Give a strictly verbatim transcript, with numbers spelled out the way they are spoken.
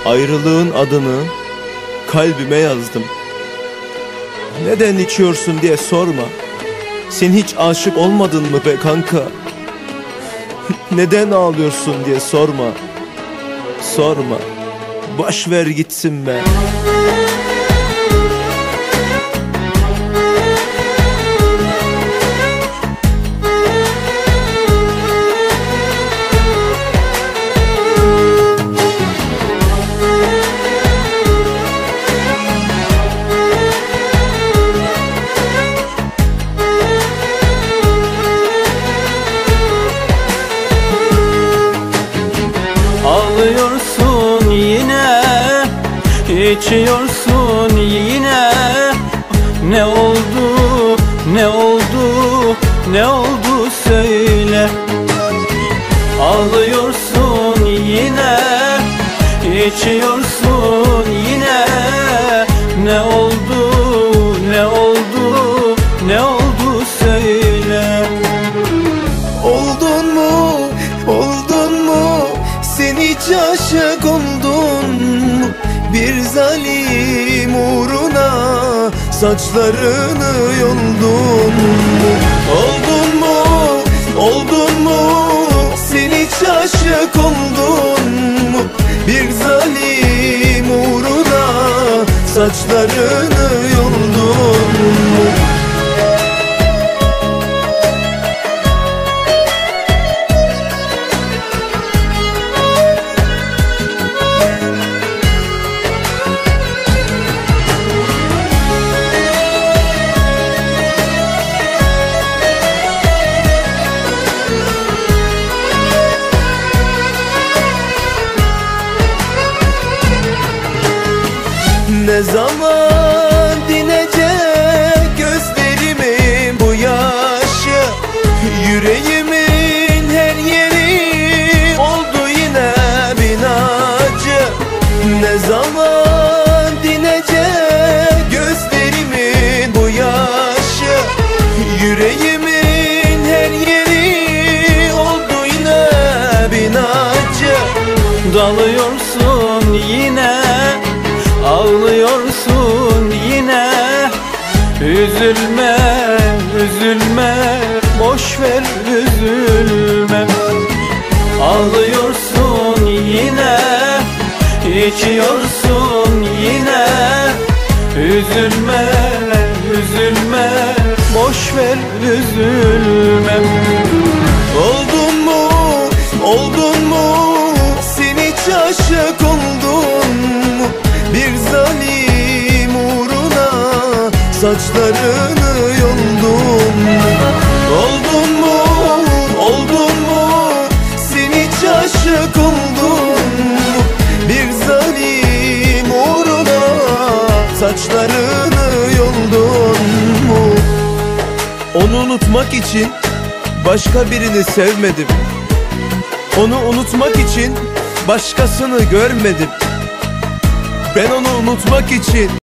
Ayrılığın adını kalbime yazdım. Neden içiyorsun diye sorma. Sen hiç aşık olmadın mı be kanka? Neden ağlıyorsun diye sorma. Sorma. Boş ver gitsin be. Ağlıyorsun yine, içiyorsun yine. Ne oldu, ne oldu, ne oldu söyle. Ağlıyorsun yine, içiyorsun yine. Ne oldu, ne oldu, ne oldu söyle. Oldun mu, oldun mu? Sen hiç aşık oldun mu? Bir zalim uğruna saçlarını yoldun mu? Oldun mu, oldun mu? Sen hiç aşık oldun mu? Bir zalim uğruna saçlarını yoldun mu? Ne zaman dinecek gözlerimin bu yaşı? Yüreğimin her yeri oldu yine bin acı. Ne zaman dinecek gözlerimin bu yaşı? Yüreğimin her yeri oldu yine bin acı. Dalıyorsun yine, ağlıyorsun yine. Üzülme, üzülme, boş ver üzülme. Ağlıyorsun yine, içiyorsun yine. Üzülme, üzülme, boş ver üzülme. Oldun mu, oldun mu? Sen hiç aşık oldun mu? Bir zalim uğruna saçlarını yoldun mu? Oldun mu, oldun mu? Sen hiç aşık oldun mu? Bir zalim uğruna saçlarını yoldun mu? Onu unutmak için başka birini sevmedim. Onu unutmak için başkasını görmedim. Ben onu unutmak için